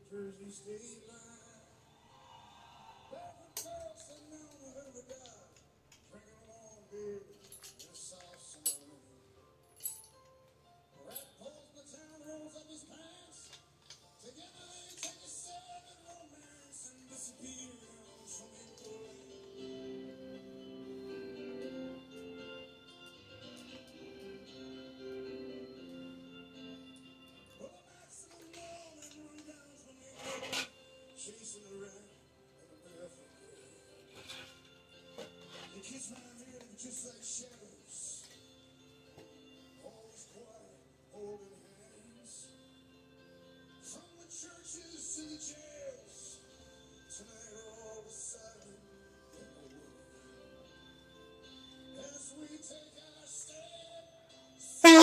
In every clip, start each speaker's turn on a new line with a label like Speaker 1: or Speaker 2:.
Speaker 1: Jersey state line. Barefoot girls sitting on the river dock, drinking long beer in a soft summer rain. Rat pulls the town, rolls up his pants. Together they take a stab at romance and disappear down swimming pool lane. Well, the maximum law and run down swimming pool, chasing the rat and the barefoot girl. The kids around here look just like shadows, always quiet, holding hands. From the churches to the jails, tonight all is silent in the world. As we take our stand.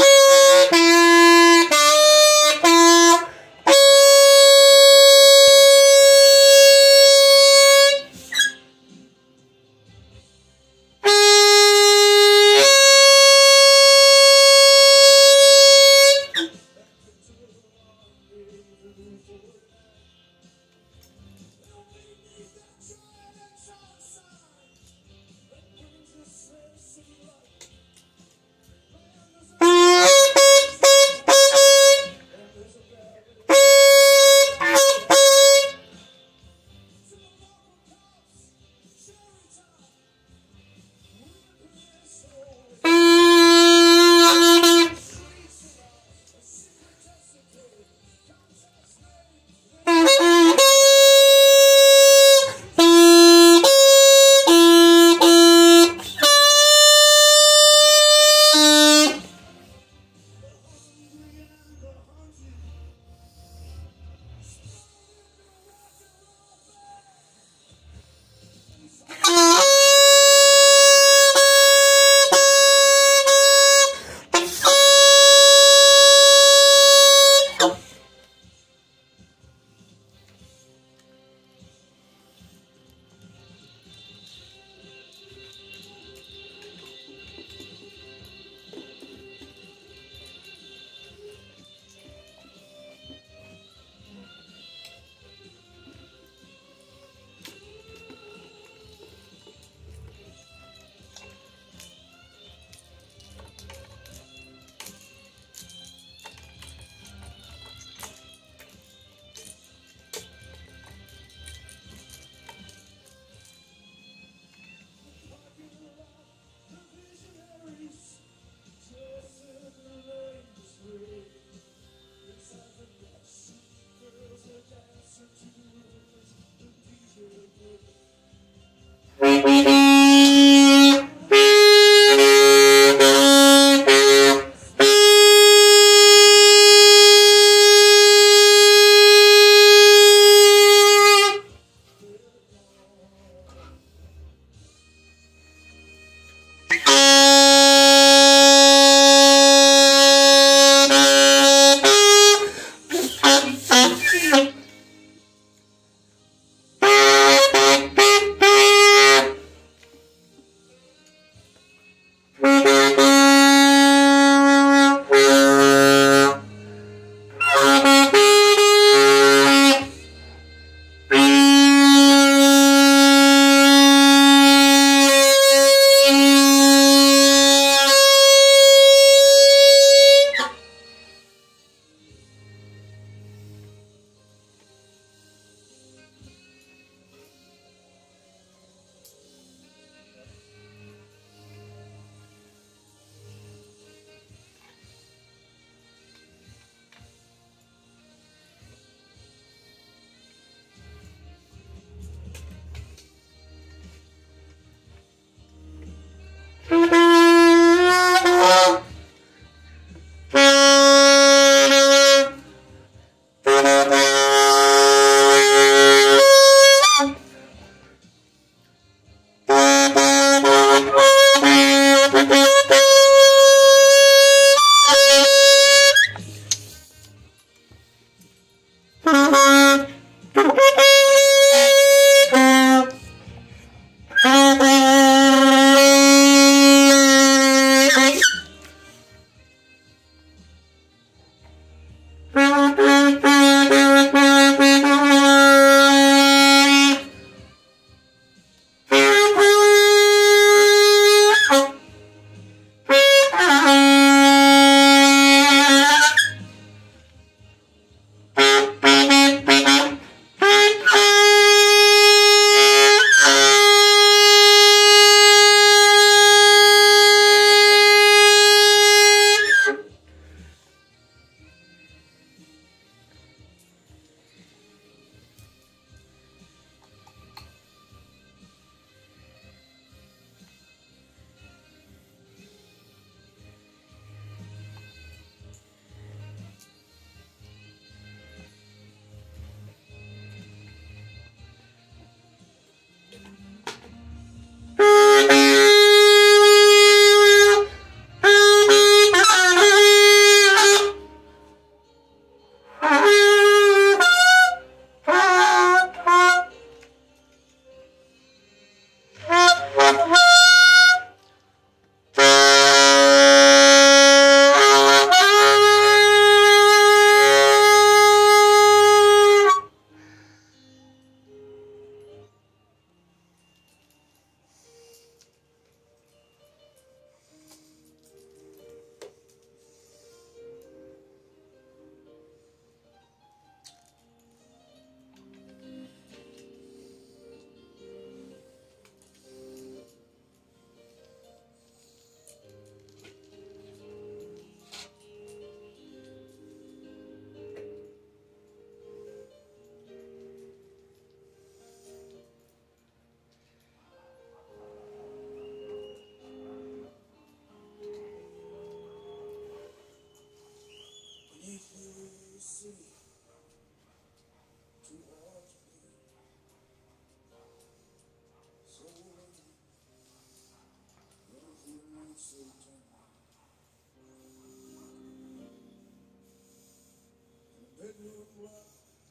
Speaker 1: blue and black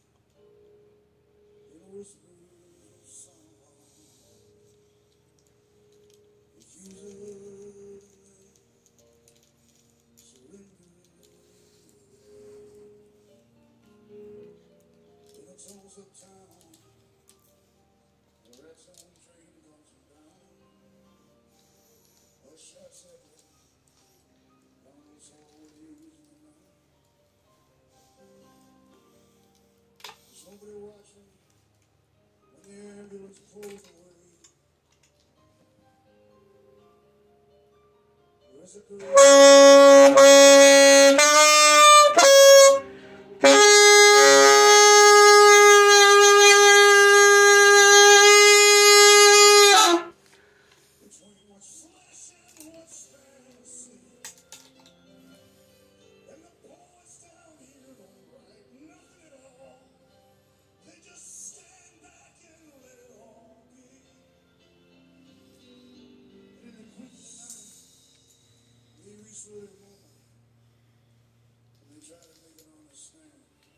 Speaker 1: in whispers of someone. Refusal to surrender. In a Tulsa town, where that same train comes down, a shot said, "Donald's always using the night." There's nobody watching when the ambulance pulls away. There's a girl. Between what's flesh and what's fantasy, and the poets down here don't write nothing at all. They just stand back and let it all be. And in the quick of the night, they reach for their moment, and they try to make it understand.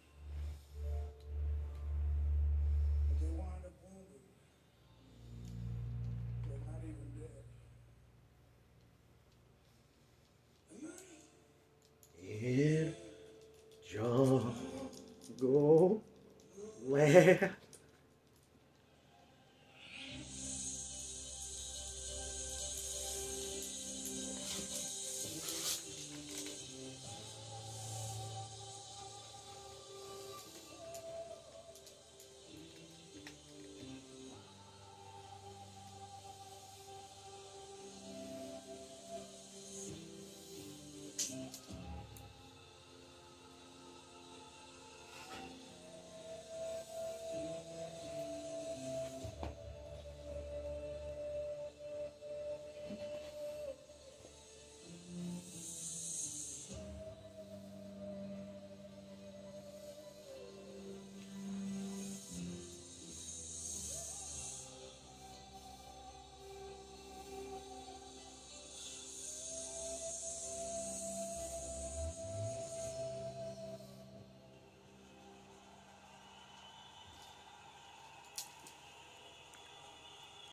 Speaker 1: But they wind up wounded. They're not even dead. And
Speaker 2: In Jungleland.